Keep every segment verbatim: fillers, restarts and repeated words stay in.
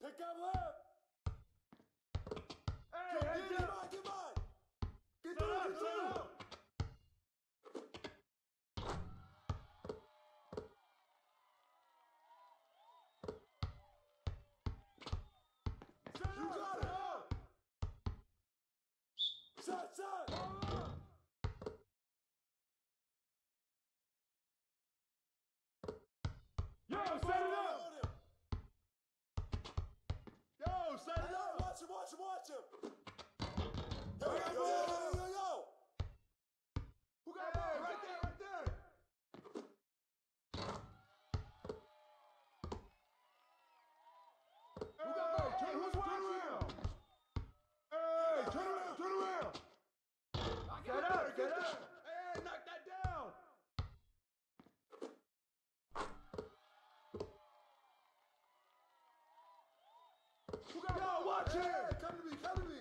Take out left. Hey, Get, hey, get, get get up. mine, get mine. Get Shut through, up, get shut through. up. You got it. Shot, shot. Yo, set it up. Yo, set it up. Watch him, watch him, watch him. Yo, yo, yo, yo, yo, yo. Who got the ball? Right there, right there. Who got the ball? Turn, who's watching? Hey, turn around, turn around. Get up, get up. Hey, knock that down. Who got the ball? Watch Hey, it. come to me, come to me.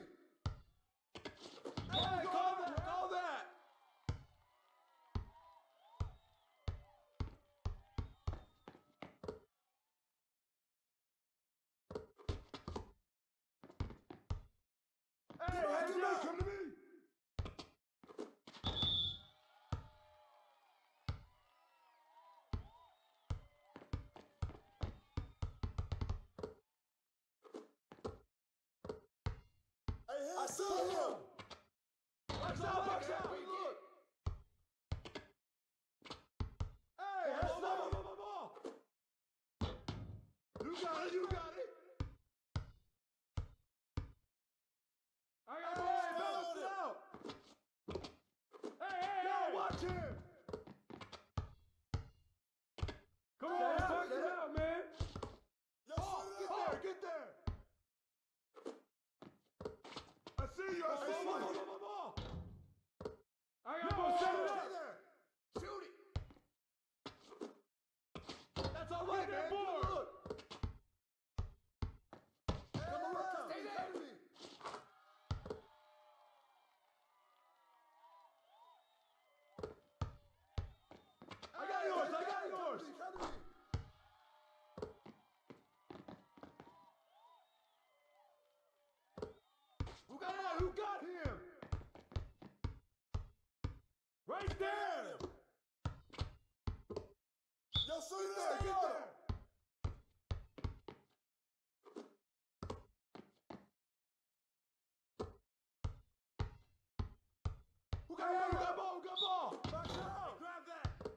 Hey, call that, call that. Hey, Come on, hey, come yo, on. come to me. Hey, hit I see him. Box out, box out. Look. Hey, that's Ball, not ball, ball, ball, ball. You got it, you got it. I got the ball, Hey, balance hold it it. out. Hey, hey, yo, watch him. Come on, Get out, box get it out, man. Yo, Oh, shoot it get up. there, get there. I see you, I Ball, see ball, you. ball, Ball, ball, ball. I got the ball, set it up. Shoot it. That's all right, man. Good look. Come around. Stay there. Come to me. I got yours, I got Come yours. to me, come to me. Who got it? Who got him? Right there. Yo, shoot it There, up. get there. Who got ball? Who got ball? Who got ball? Box out. Grab that.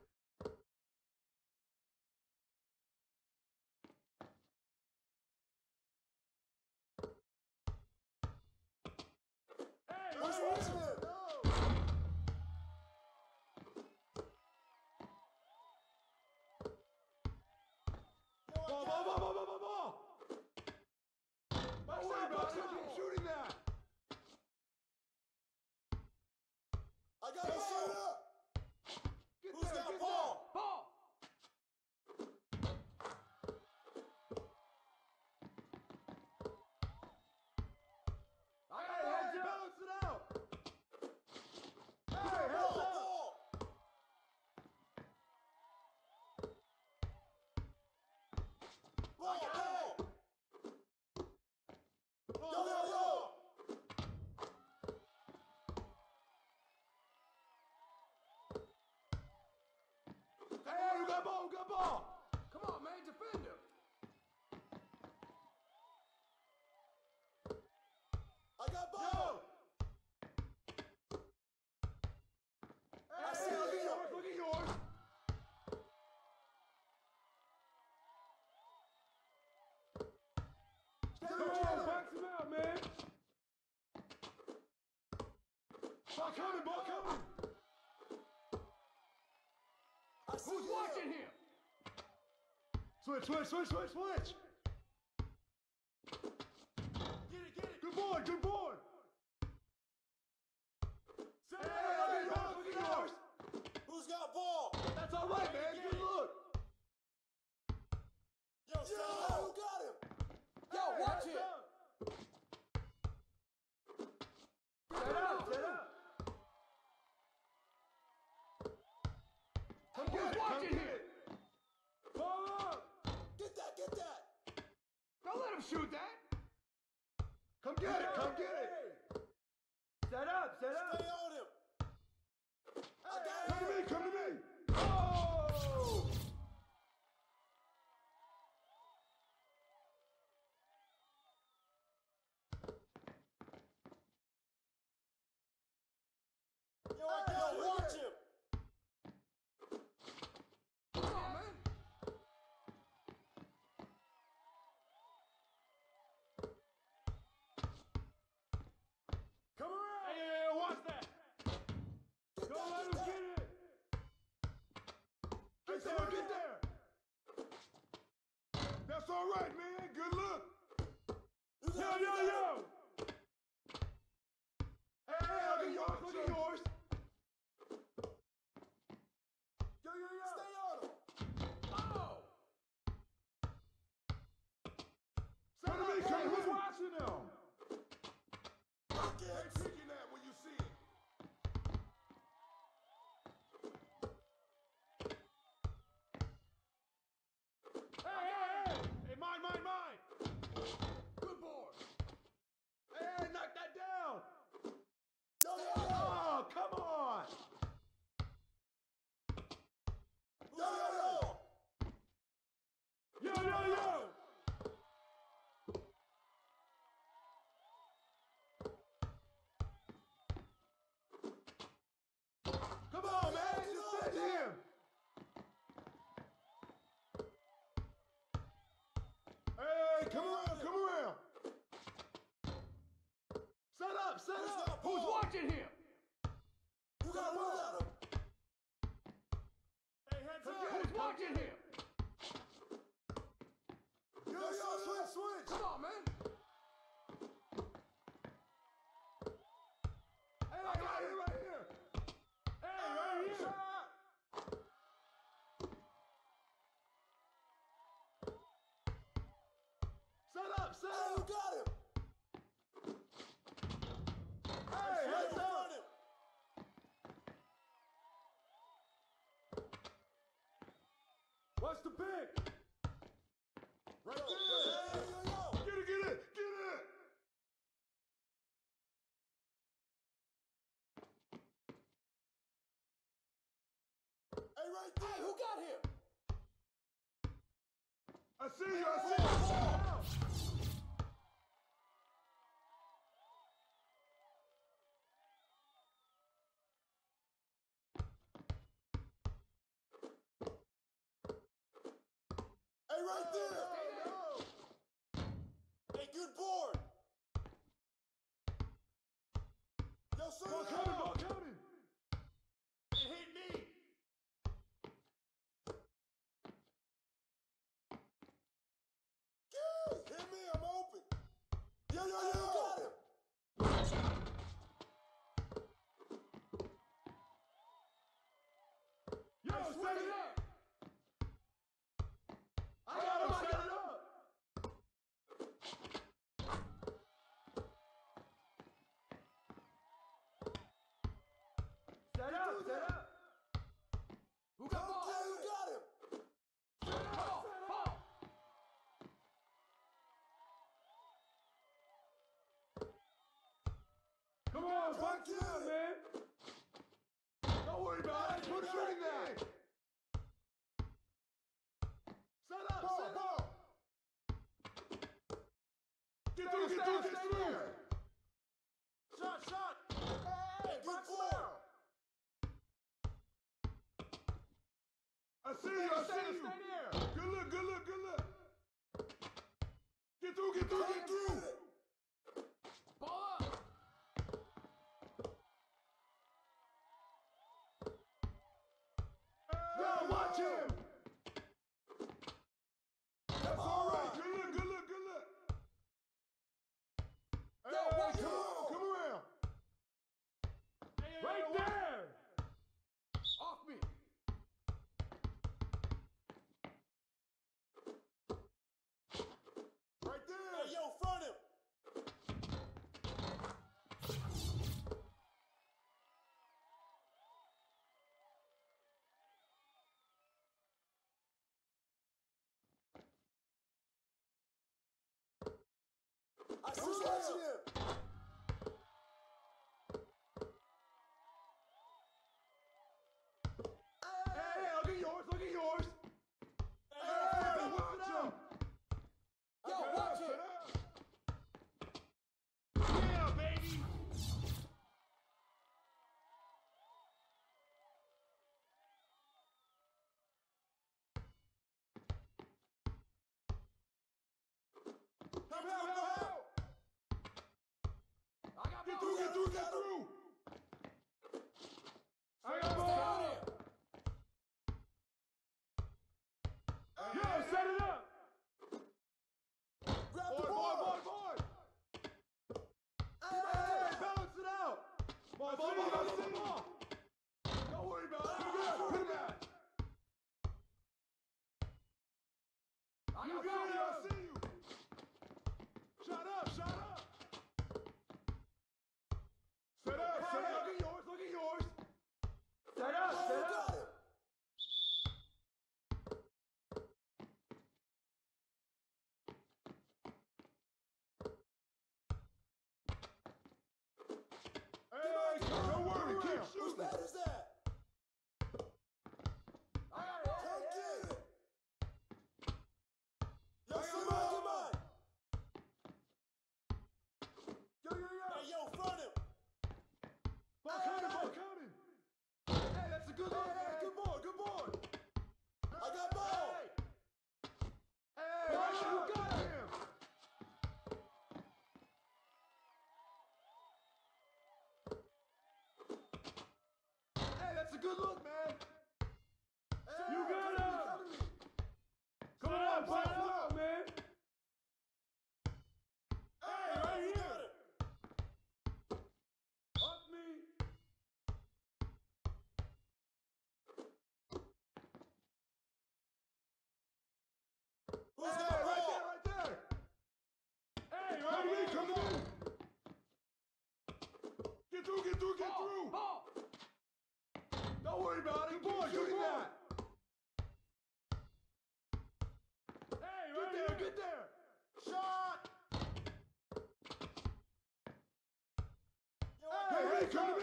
Hey, Who's hey, watching hey. it? No. Ball, ball, ball, ball, ball, ball, ball. Box out, box out. Keep shooting that. I got to shoot it up. Get Who's there, got get ball? there. Ball. I got Hey, balance, hey, balance it out. Hey, Ball, heads up. ball. Ball, ball. Yo, yo, yo. Hey, who got ball? Who got ball? Come on, man, defend him. I got ball. Hey, I see look it. at yours, look at yours. Get Come him, on, get him. box him out, man. Ball coming, ball coming. I see Who's him. watching him? Switch, switch, switch, switch, switch. Get it, get it. Good board, good board. Hey, Hey, look at hey, yours, look at yours. Who's got ball? That's all right, man. Good look. Yo, Steph, Yo. who got him? Yo, watch it. Set up, set up. Come get it, come get it. Ball up. Get that, get that. Don't let him shoot that. Come get it, come get it. Set up, set up. Stay on him. I got Come to him. me, come to me. Oh! Yo, I got him. Watch him. Come on, man. Come around. Hey, hey, hey, watch that. Get Don't down, let him get get down. it. Get there, get there. That's all right, man. Good luck. You Yo, got him, yo, you got yo. him. Hey, hey, look at yours, look at yours. Yo, yo, yo. Stay on him. Oh. Come to me, come to me. Who's watching them? Rockets. Hey, peeking that when you see it. Hey, hey, hey! Hey, mine, mine, mine! Good boy! Hey, hey, knock that down! Yo, yo, yo. Oh, come on! Yo, yo, yo. Yo, yo, yo! Come on, man! Just send him! Hey, come around, come around! Set up, set Who's up! got Who's ball? watching him? You got him, you got him. Hey, heads up! Who's watching him? Yo, yo, switch, switch. Come on, man! Hey, I got it right here! Hey, right here! Set up, set Hey, up! you got him. Hey, Hey, heads you up! got him. What's the pick? Right Yo, there! yo, yo, yo, yo. Get it, get it, get it! Hey, right there. Hey, who got him? I see you, I see you! Set it out. Hey, right there. Oh, no. Hey, good board. Yo, sir. Ball coming, ball coming! It hit me. Gee, hit me. I'm open. Yo, yo, yo. You got him. Yo, set it up! I got him, set it up! Set up, set up! Who got ball? Okay, you got him. Ball, ball! Come on, punch it out, man! Don't worry about it, put shooting that! Set up, Ball, set ball. up! Get through, get through, get through! Shot, shot. Hey, good box board. down. I see you, I see you! Good look, good look, good look! Get through, get through, get through! Ball up! Yo, watch him! That's all right. Good look, good look, good look. Hey, Yo, watch come him. on, come around. Right there. Off me. Right there. Hey, yo, I see you watching him. Hey, hey, look at yours, look at yours. Hey, Hey, hey, watch him. Yo, Set watch up, it. set up. Yeah, baby. Help, help, help, help. I got Get balls. through, get through, get through. I got Stay ball. out here. Yo, set it up. Grab Boy, the boy, ball. boy, boy. Hey, Hey, balance it out. Ball, ball, ball, ball, ball, ball. Don't worry about it. You got it. Put it back. I You got got it. I balls. see you. Shut up, shut up. Set up, Hey, set hey, up. look at yours, look at yours. Set up, Oh, set you up. got it. Hey, don't worry. Keep Whose shooting. bat is that? I got Come balls. get it. Yo, I got Simon, ball. come on. Yo, yo, yo. Hey, yo, front him. Ball Hey, coming, hey, ball hey. coming. Hey, that's a good Hey, look, hey, man. good board, good board. I got ball. Hey, Ball. you got him. Hey, that's a good look, man. Hey, You got come to me, him. come to me. Come Set on, up, play set it up. out, man. Hey, right you here. got it. Up me. Who's Hey, got right ball? there, right there. Hey, Come right to me, here, come come to on. me. Get through, get through, get Ball, through. ball. Don't worry about it. Good boy, Good good boy. that. Hey, right there, get there. Shot. Yo, I Hey, got hey, it. come to